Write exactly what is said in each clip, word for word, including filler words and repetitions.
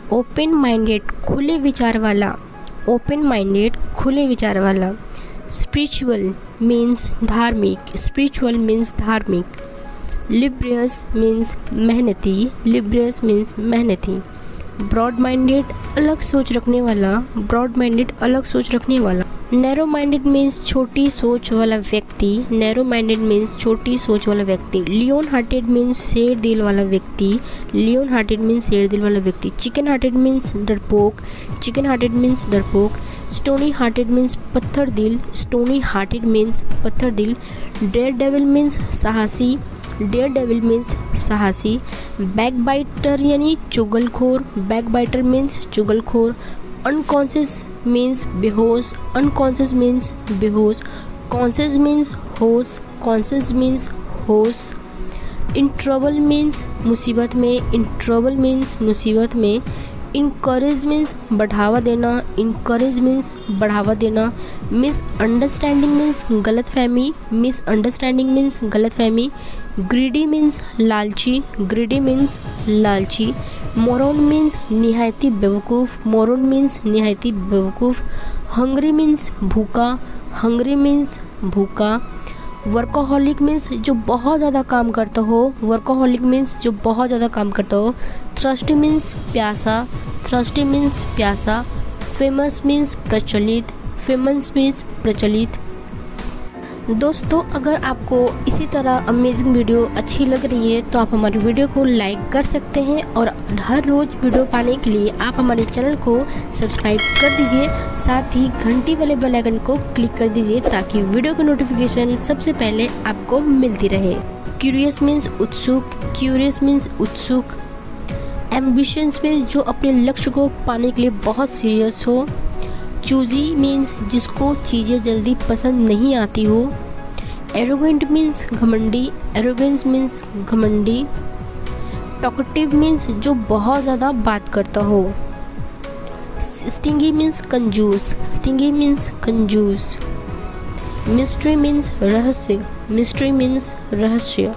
Open minded खुले विचार वाला, ओपन माइंडेड खुले विचार वाला। स्पिरिचुअल मीन्स धार्मिक, स्पिरिचुअल मीन्स धार्मिक। लिब्रियस मीन्स मेहनती, लिब्रियस मीन्स मेहनती। ब्रॉड माइंडेड अलग सोच रखने वाला, ब्रॉड माइंडेड अलग सोच रखने वाला। नैरो माइंडेड मीन्स छोटी सोच वाला व्यक्ति, नैरो माइंडेड मीन्स छोटी सोच वाला व्यक्ति। लियोन हार्टेड मीन्स शेर दिल वाला व्यक्ति, लियोन हार्टेड मीन्स शेर दिल वाला व्यक्ति। चिकन हार्टेड मीन्स डरपोक, चिकन हार्टेड मीन्स डरपोक। स्टोनी हार्टेड मीन्स पत्थर दिल, स्टोनी हार्टेड मीन्स पत्थर दिल। डेयर डेविल मीन्स साहसी, डेयर डेविल मीन्स साहसी। बैकबाइटर यानी चुगलखोर, बैकबाइटर मीन्स चुगलखोर। अनकॉन्शियस मीन्स बेहोश, अनकॉन्शियस मीन्स बेहोश। कॉन्शियस मीन्स होश, कॉन्शियस मीन्स होश। इन ट्रबल मीन्स मुसीबत में, इन ट्रबल मीन्स मुसीबत में। इनकरेज मीन्स बढ़ावा देना, इनकरेज मीन्स बढ़ावा देना। मिसअंडरस्टैंडिंग मीन्स गलतफहमी, मिसअंडरस्टैंडिंग मीन्स गलतफहमी। ग्रीडी मीन्स लालची, ग्रीडी मीन्स लालची। मोरन मीन्स निहायती बेवकूफ़, मोरन मीन्स निहायती बेवकूफ़। हंग्री मीन्स भूखा, हंग्री मीन्स भूखा। वर्कोहॉलिक मीन्स जो बहुत ज़्यादा काम करता हो, वर्कोहॉलिक मीन्स जो बहुत ज़्यादा काम करता हो। थ्रस्टी मीन्स प्यासा, थ्रस्टी मीन्स प्यासा। फेमस मीन्स प्रचलित, फेमस मीन्स प्रचलित। दोस्तों, अगर आपको इसी तरह अमेजिंग वीडियो अच्छी लग रही है तो आप हमारी वीडियो को लाइक कर सकते हैं और हर रोज़ वीडियो पाने के लिए आप हमारे चैनल को सब्सक्राइब कर दीजिए। साथ ही घंटी वाले बेल आइकन को क्लिक कर दीजिए ताकि वीडियो की नोटिफिकेशन सबसे पहले आपको मिलती रहे। क्यूरियस मीन्स उत्सुक, क्यूरियस मीन्स उत्सुक। एम्बिशंस मीन्स जो अपने लक्ष्य को पाने के लिए बहुत सीरियस हो। चूजी मीन्स जिसको चीज़ें जल्दी पसंद नहीं आती हो। एरोगेंट मीन्स घमंडी, एरोगेंस मीन्स घमंडी। टॉकेटिव मीन्स जो बहुत ज़्यादा बात करता हो। स्टिंगी मीन्स कंजूस, स्टिंगी मीन्स कंजूस। मिस्ट्री मीन्स रहस्य, मिस्ट्री मीन्स रहस्य।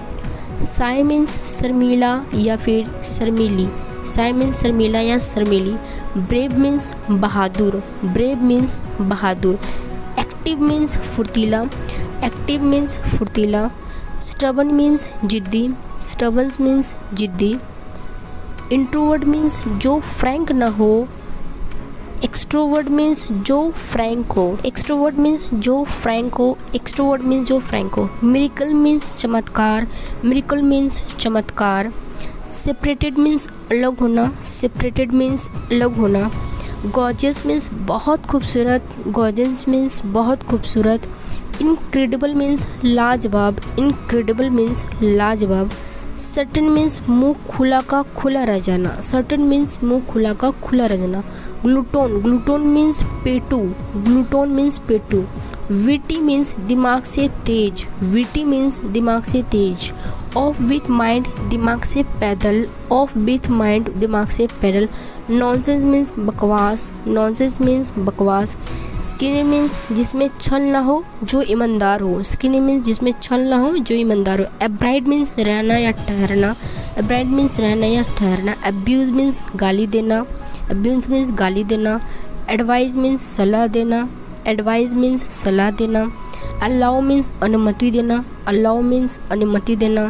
साई मीन्स शर्मीला या फिर शर्मीली, साई मीन्स शर्मीला या शर्मीली। ब्रेव मीन्स बहादुर, ब्रेव मीन्स बहादुर। एक्टिव मीन्स फुर्तीला, एक्टिव मीन्स फुर्तीला। स्टबन मीन्स जिद्दी, स्टबन्स मीन्स जिद्दी। इंट्रोवर्ट मीन्स जो फ्रैंक ना हो। एक्सट्रोवर्ट मीन्स जो फ्रैंक हो, एक्सट्रोवर्ट मीन्स जो फ्रैंक हो, एक्सट्रोवर्ट मीन्स जो फ्रैंक हो। मिरेकल मीन्स चमत्कार, मिरेकल मीन्स चमत्कार। सेपरेटेड मीन्स अलग होना, सेपरेटेड मीन्स अलग होना। गॉर्जियस मीन्स बहुत खूबसूरत, गॉर्जियस मीन्स बहुत खूबसूरत। इनक्रेडिबल मीन्स लाजवाब, इनक्रेडिबल मीन्स लाजवाब। सर्टेन मीन्स मुंह खुला का खुला रह जाना, सर्टेन मीन्स मुंह खुला का खुला रह जाना। ग्लूटोन, ग्लूटोन मीन्स पेटू, ग्लूटोन मीन्स पेटू। विटी मीन्स दिमाग से तेज, विटी मीन्स दिमाग से तेज। ऑफ विथ माइंड दिमाग से पैदल, ऑफ विथ माइंड दिमाग से पैदल। नॉनसेंस मीन्स बकवास, नॉनसेंस मीन्स बकवास। स्किनी मीन्स जिसमें छल ना हो जो ईमानदार हो, स्किनी मीन्स जिसमें छल ना हो जो ईमानदार हो। एब्राइड मीन्स रहना या ठहरना, एब्राइड मीन्स रहना या ठहरना। अब्यूज़ मीन्स गाली देना, अब्यूज़ मीन्स गाली देना। एडवाइस मीन्स सलाह देना, एडवाइस मीन्स सलाह देना। अलाउ मीन्स अनुमति देना, अलाउ मीन्स अनुमति देना।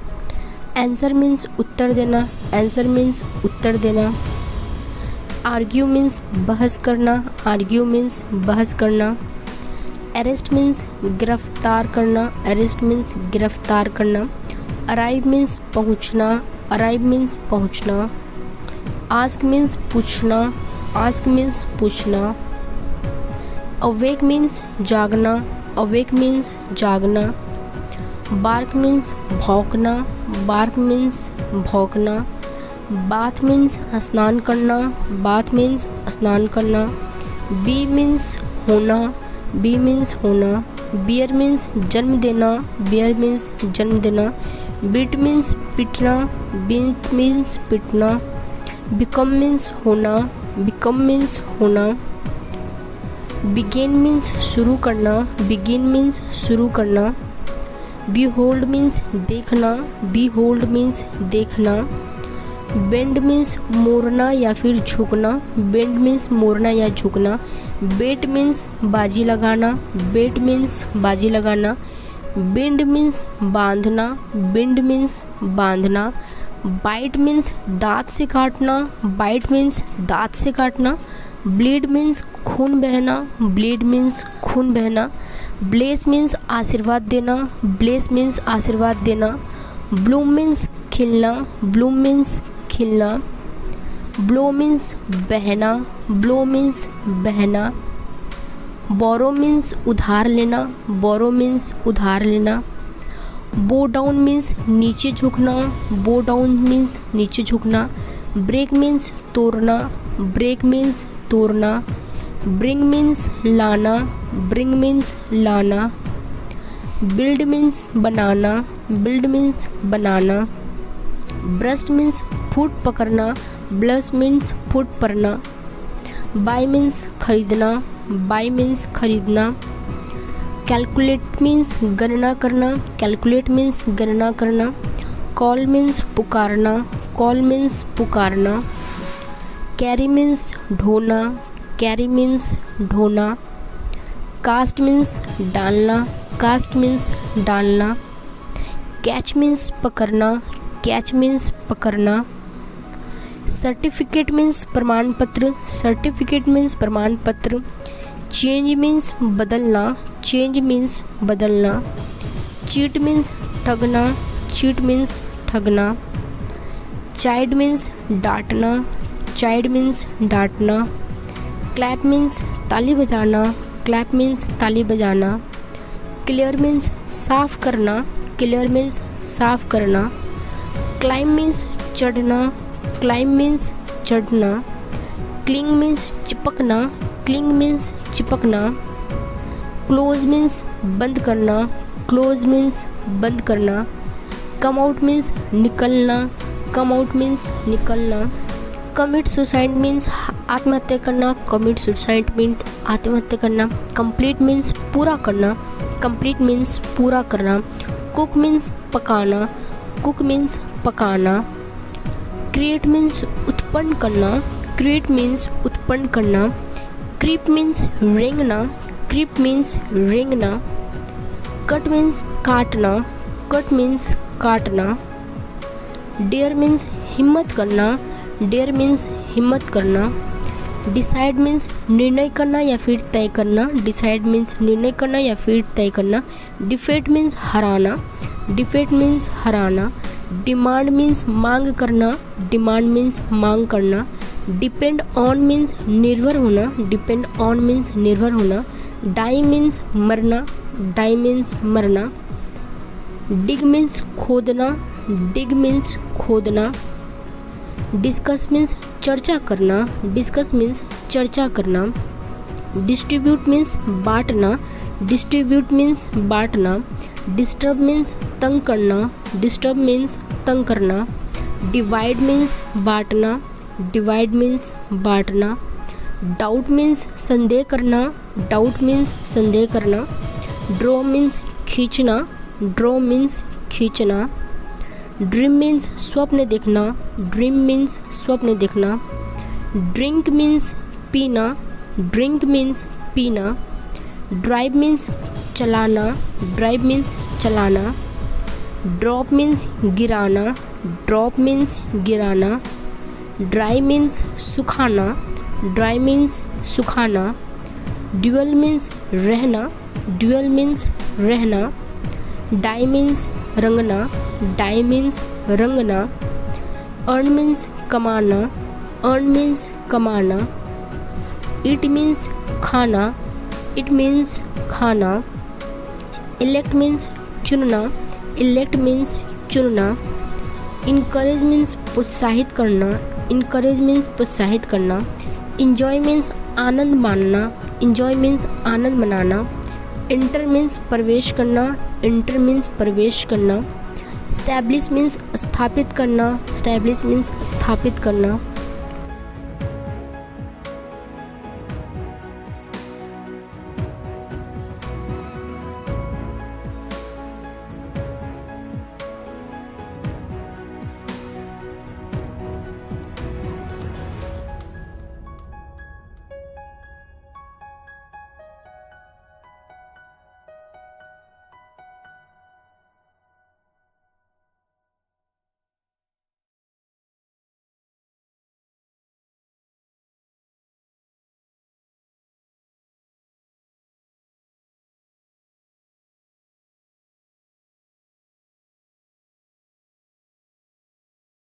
आंसर मीन्स उत्तर देना, आंसर मीन्स उत्तर देना। आर्ग्यू मीन्स बहस करना, आर्ग्यू मीन्स बहस करना। अरेस्ट मीन्स गिरफ्तार करना, अरेस्ट मीन्स गिरफ्तार करना। अराइव मीन्स पहुंचना, अराइव मीन्स पहुंचना। आस्क मीन्स पूछना, आस्क मीन्स पूछना। अवेक मीन्स जागना, अवेक मीन्स जागना। बार्क मीन्स भौंकना, बार्क मीन्स भौंकना। बाथ मीन्स स्नान करना, बाथ मीन्स स्नान करना। बी मीन्स होना, बी मीन्स होना। बियर मीन्स जन्म देना, बियर मीन्स जन्म देना। बीट मीन्स पिटना, बीट मीन्स पिटना। बिकम मीन्स होना, बिकम मीन्स होना। बिगिन मीन्स शुरू करना, बिगिन मीन्स शुरू करना। बी होल्ड मीन्स देखना, बी होल्ड मीन्स देखना। बेंड मीन्स मोड़ना या फिर झुकना, बेंड मीन्स मोड़ना या झुकना। बेट मीन्स बाजी लगाना, बेट मीन्स बाजी लगाना। बिंड मीन्स बांधना, बिंड मीन्स बांधना। बाइट मीन्स दांत से काटना, बाइट मीन्स दांत से काटना। ब्लीड मीन्स खून बहना, ब्लीड मीन्स खून बहना। ब्लेस मीन्स आशीर्वाद देना, ब्लेस मीन्स आशीर्वाद देना। ब्लूम मीन्स खिलना, ब्लूम मीन्स खिलना। ब्लो मीन्स बहना, ब्लो मीन्स बहना। बोरो मीन्स उधार लेना, बोरो मीन्स उधार लेना। बो डाउन मीन्स नीचे झुकना, बो डाउन मीन्स नीचे झुकना। ब्रेक मीन्स तोड़ना, ब्रेक मीन्स तोड़ना। ब्रिंग मीन्स लाना, ब्रिंग मीन्स लाना। बिल्ड मीन्स बनाना, बिल्ड मीन्स बनाना। ब्रस्ट मीन्स फुट पकड़ना, ब्लस मीन्स फुट पड़ना। बाय मीन्स खरीदना, बाय मीन्स खरीदना। कैलकुलेट मीन्स गणना करना, कैलकुलेट मीन्स गणना करना। कॉल मीन्स पुकारना, कॉल मीन्स पुकारना। कैरी मीन्स ढोना, कैरी मीन्स ढोना। कास्ट मीन्स डालना, कास्ट मीन्स डालना। कैच मीन्स पकड़ना, कैच मीन्स पकड़ना। सर्टिफिकेट मीन्स प्रमाण पत्र, सर्टिफिकेट मीन्स प्रमाण पत्र। चेंज मीन्स बदलना, चेंज मीन्स बदलना। चीट मीन्स ठगना, चीट मीन्स ठगना। चाइल्ड मीन्स डांटना, चाइल्ड मीन्स डांटना। क्लैप मीन्स ताली बजाना, क्लैप मीन्स ताली बजाना। क्लियर मीन्स साफ करना, क्लियर मीन्स साफ करना। क्लाइम मीन्स चढ़ना, क्लाइम मीन्स चढ़ना। क्लिंग मीन्स चिपकना, क्लिंग मीन्स चिपकना। क्लोज मीन्स बंद करना, क्लोज मीन्स बंद करना। कम आउट मीन्स निकलना, कम आउट मीन्स निकलना। कमिट सुसाइड मीन्स आत्महत्या करना, कमिट सुसाइड मीन्स आत्महत्या करना। कंप्लीट मीन्स पूरा करना, कंप्लीट मीन्स पूरा करना। कुक मीन्स पकाना, कुक मीन्स पकाना। क्रिएट मीन्स उत्पन्न करना, क्रिएट मीन्स उत्पन्न करना। क्रीप मीन्स रेंगना, क्रीप मीन्स रेंगना। कट मीन्स काटना, कट मीन्स काटना। डेयर मीन्स हिम्मत करना, डेयर मीन्स हिम्मत करना। डिसाइड मीन्स निर्णय करना या फिर तय करना, डिसाइड मीन्स निर्णय करना या फिर तय करना। डिफेट मीन्स हराना, डिफेट मीन्स हराना। डिमांड मीन्स मांग करना, डिमांड मीन्स मांग करना। डिपेंड ऑन मीन्स निर्भर होना, डिपेंड ऑन मीन्स निर्भर होना। डाई मीन्स मरना, डाई मीन्स मरना। डिग मीन्स खोदना, डिग मीन्स खोदना। डिस्कस मीन्स चर्चा करना, डिस्कस मीन्स चर्चा करना। डिस्ट्रीब्यूट मीन्स बांटना, डिस्ट्रीब्यूट मीन्स बांटना। डिस्टर्ब मीन्स तंग करना, डिस्टर्ब मीन्स तंग करना। डिवाइड मीन्स बांटना, डिवाइड मीन्स बांटना। डाउट मीन्स संदेह करना, डाउट मीन्स संदेह करना। ड्रॉ मीन्स खींचना, ड्रॉ मीन्स खींचना। ड्रीम मीन्स स्वप्न देखना, ड्रीम मीन्स स्वप्न देखना। ड्रिंक मीन्स पीना, ड्रिंक मीन्स पीना। ड्राइव मीन्स चलाना, ड्राइव मीन्स चलाना। ड्रॉप मीन्स गिराना, ड्रॉप मीन्स गिराना। ड्राई मीन्स सुखाना, ड्राई मीन्स सुखाना। ड्यूअल मीन्स रहना, ड्यूअल मीन्स रहना। डाई मीन्स रंगना, डाई मीन्स रंगना। अर्न मीन्स कमाना, अर्न मीन्स कमाना। इट मीन्स खाना, इट मीन्स खाना। इलेक्ट मीन्स चुनना, इलेक्ट मीन्स चुनना। इनकरेज मीन्स प्रोत्साहित करना, इनकरेज मीन्स प्रोत्साहित करना। इंजॉय मीन्स आनंद मानना, इंजॉय मीन्स आनंद मनाना। इंटर मीन्स प्रवेश करना, इंटर मीन्स प्रवेश करना। स्टैब्लिश मीन्स स्थापित करना, स्टैब्लिश मीन्स स्थापित करना।